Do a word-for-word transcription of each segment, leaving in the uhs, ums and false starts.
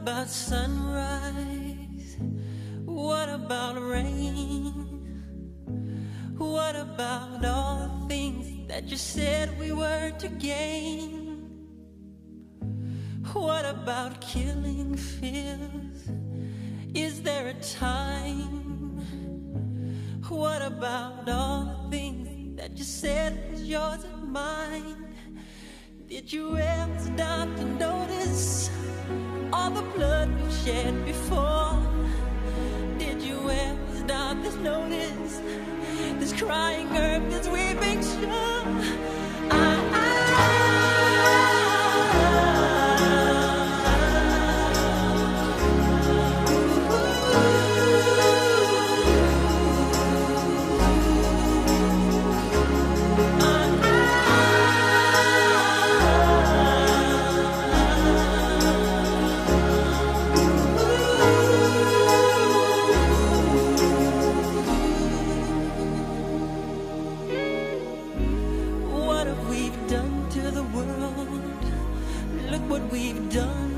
about sunrise? What about rain? What about all the things that you said we were to gain? What about killing fears? Is there a time? What about all the things that you said was yours and mine? Did you ever stop to notice all the blood we've shed before? Did you ever stop to notice this crying earth, this weeping shore? I, I what we've done.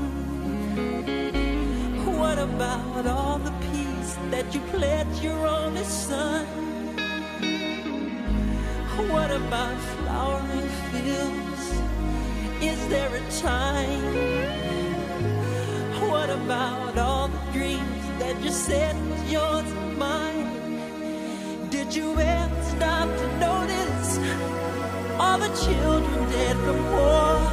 What about all the peace that you pledged your only son? What about flowering fields? Is there a time? What about all the dreams that you said was yours and mine? Did you ever stop to notice all the children dead from war?